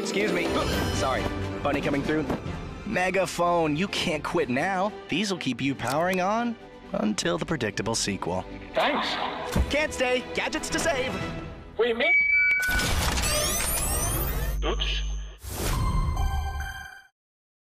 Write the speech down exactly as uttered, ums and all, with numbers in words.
Excuse me. Sorry. Bunny coming through. Megaphone, you can't quit now. These will keep you powering on until the predictable sequel. Thanks. Can't stay. Gadgets to save. We meet. Oops.